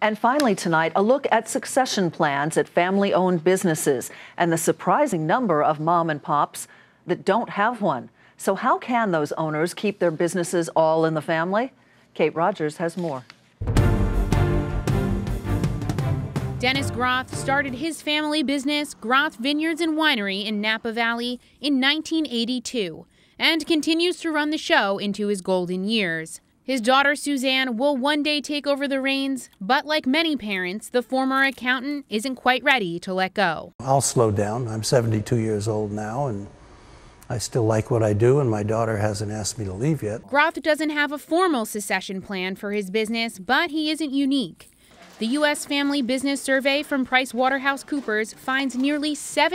And finally tonight, a look at succession plans at family-owned businesses and the surprising number of mom and pops that don't have one. So how can those owners keep their businesses all in the family? Kate Rogers has more. Dennis Groth started his family business, Groth Vineyards and Winery in Napa Valley, in 1982 and continues to run the show into his golden years. His daughter Suzanne will one day take over the reins, but like many parents, the former accountant isn't quite ready to let go. I'll slow down. I'm 72 years old now, and I still like what I do, and my daughter hasn't asked me to leave yet. Groth doesn't have a formal succession plan for his business, but he isn't unique. The U.S. Family Business Survey from PricewaterhouseCoopers finds nearly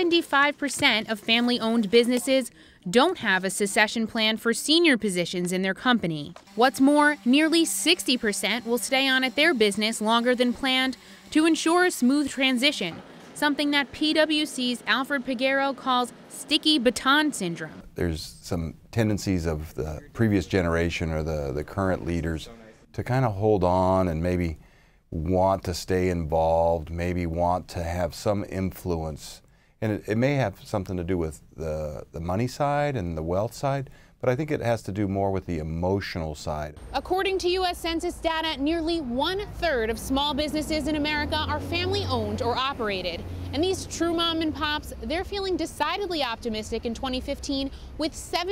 75% of family-owned businesses don't have a succession plan for senior positions in their company. What's more, nearly 60% will stay on at their business longer than planned to ensure a smooth transition, something that PwC's Alfred Peguero calls sticky baton syndrome. There's some tendencies of the previous generation or the current leaders to kind of hold on and maybe want to stay involved, maybe want to have some influence. And it may have something to do with the money side and the wealth side, but I think it has to do more with the emotional side. According to U.S. Census data, nearly 1/3 of small businesses in America are family-owned or operated. And these true mom and pops, they're feeling decidedly optimistic in 2015, with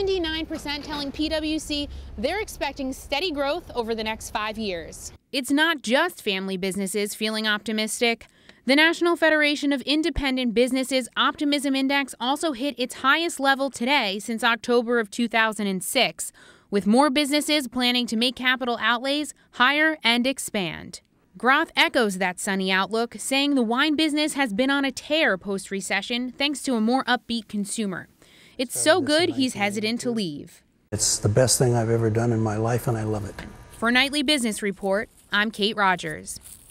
79% telling PwC they're expecting steady growth over the next 5 years. It's not just family businesses feeling optimistic. The National Federation of Independent Businesses Optimism Index also hit its highest level today since October of 2006, with more businesses planning to make capital outlays, hire, and expand. Groth echoes that sunny outlook, saying the wine business has been on a tear post-recession thanks to a more upbeat consumer. It's so good he's hesitant to leave. It's the best thing I've ever done in my life, and I love it. For Nightly Business Report, I'm Kate Rogers.